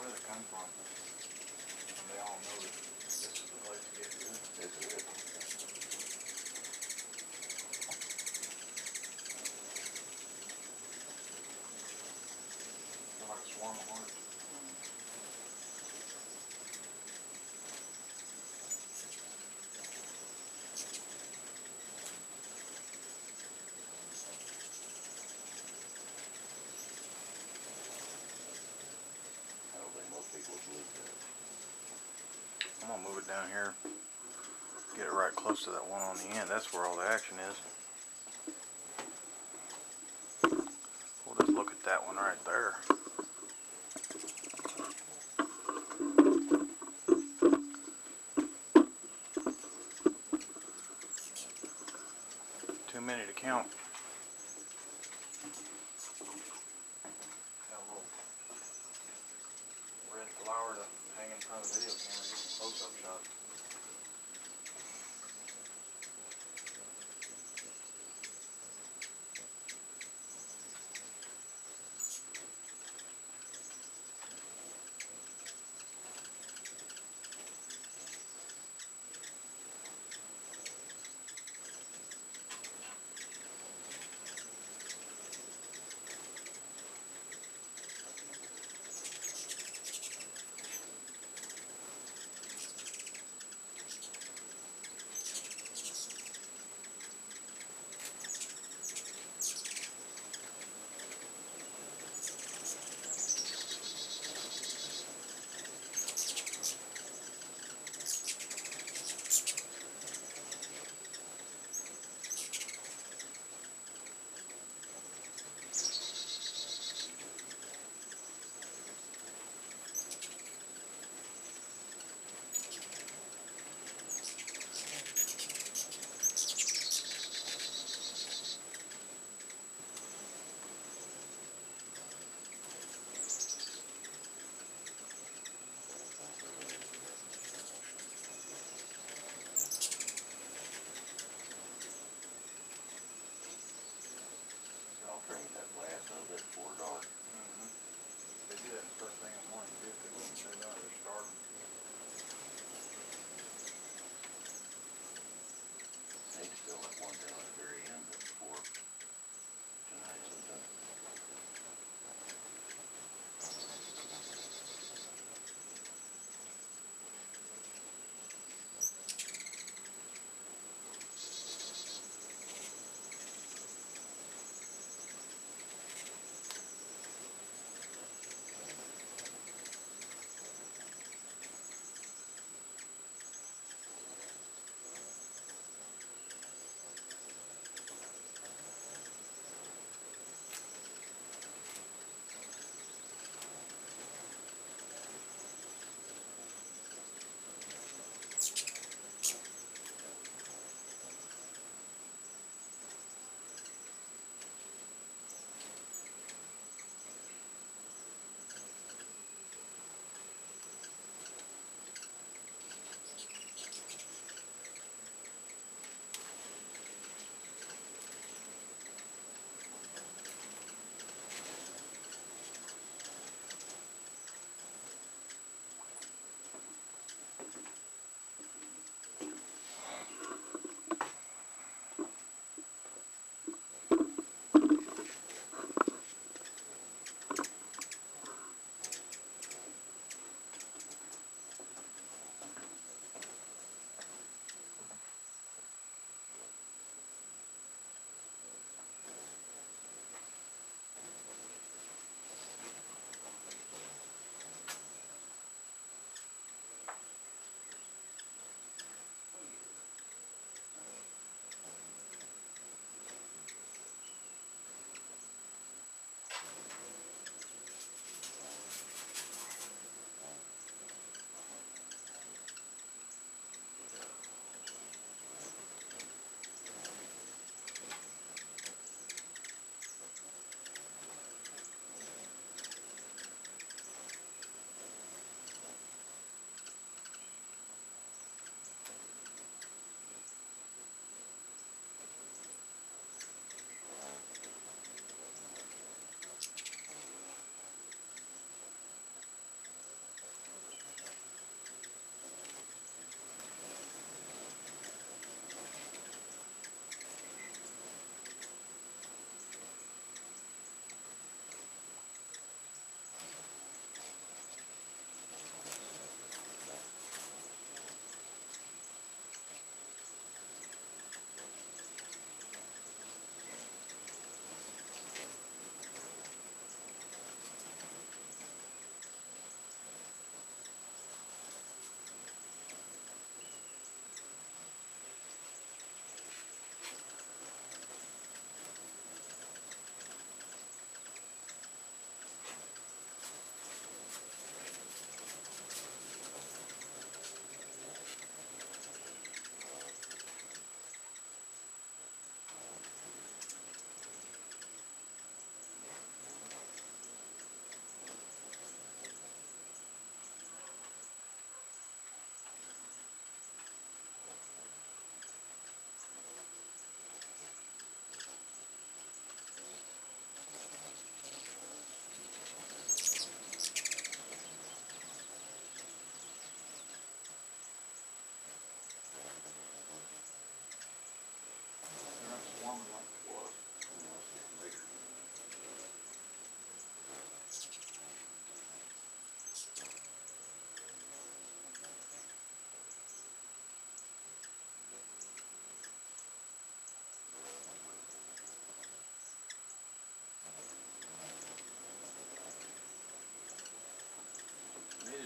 where they come from. And they all know that this is the place to get good. This is it. They're like a swarm of hearts. I don't think most people would believe that. I'm gonna move it down here. Get it right close to that one on the end. That's where all the action is. We'll just look at that one right there. Too many to count. Got a little red flower to hang in front of the video camera, get some close-up shots.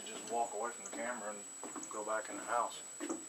just walk away from the camera and go back in the house.